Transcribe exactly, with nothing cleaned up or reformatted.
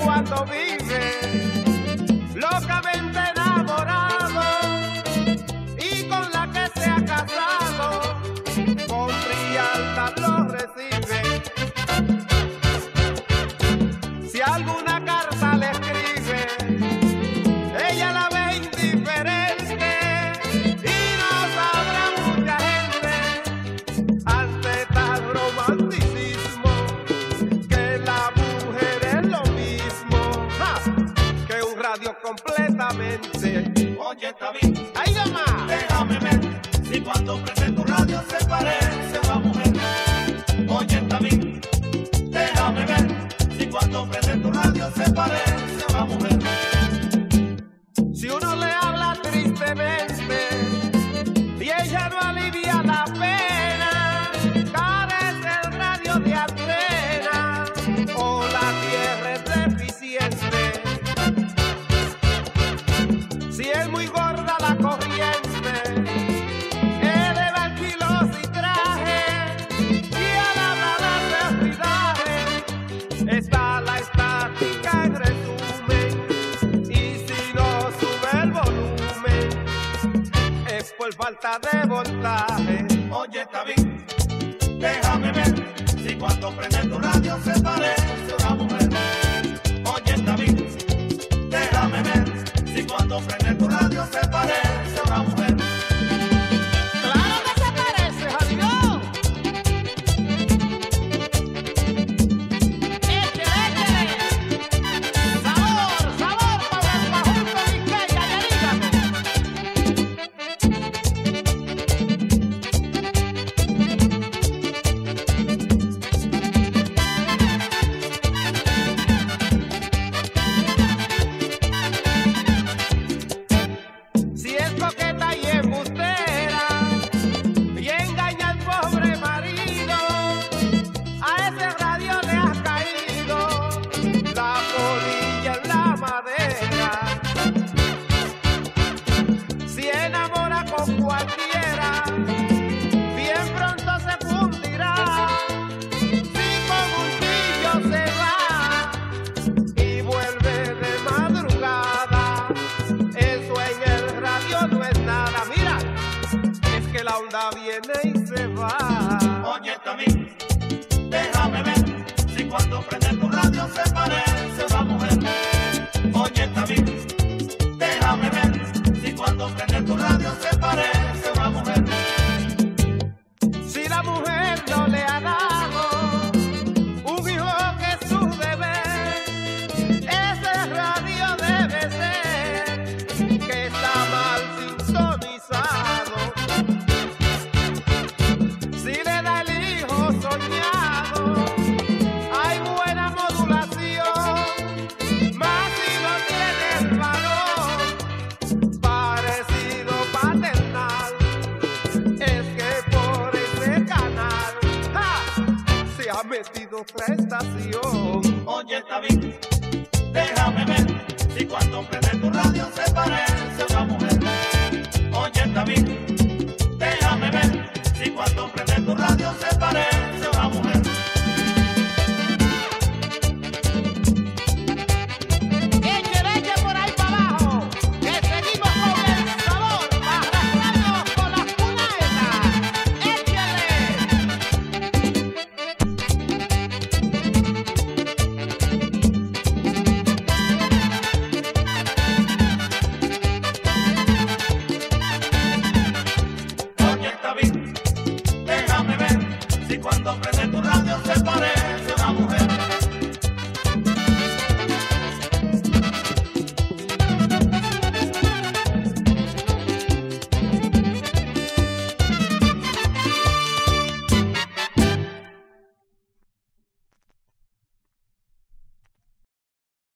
cuando vive locamente enamorado y con la que se ha casado con frialdad lo recibe. Si alguna carta le escribe, ella la ve indiferente y no sabrá mucha gente ante tal romanticismo que la mujer es lo mismo ¡ja! Que un radio completamente. Oye, está bien, ¡Ay, mamá! déjame ver si cuando prende tu radio se parece a una mujer. Oye, está bien, déjame ver si cuando prende tu radio se parece a una mujer. Si uno le habla tristemente y ella no alivia la pena, carece el radio de antena o la tierra es deficiente. Si es muy gorda la corriente, eleva kilos y traje y al hablar de cuidaje está la estática en resumen. Y si no sube el volumen es por falta de voltaje. Oye, está bien, déjame ver si cuando prende tu radio se parece a una mujer. Oye, está bien, déjame ver si cuando prende tu radio se parece a una mujer. ¡Claro que se parece, Jaliló! ¡Échale, échale! ¡Sabor, sabor para el Majunco Quisqueya y el hígado! Si es coqueta y embustera y engaña al pobre marido, a ese radio le ha caído la polilla en la madera. Si enamora con cualquiera, bien pronto se fundirá. Si con un pillo se va y vuelve de madrugada, eso en el radio no es nada. Mira, es que la onda viene y se va. Oye, está bien, déjame ver si cuando prende tu radio se parece a una mujer. Oye, está bien, déjame ver si cuando prende tu radio se parece a una mujer. Si la mujer no le ha dado un hijo que es su deber, ese radio debe ser que está mal sintonizado. Si le da el hijo soñado, hay buena modulación, más si no tiene el valor parecido paternal, es que por ese canal ¡ja! Se ha metido otra estación.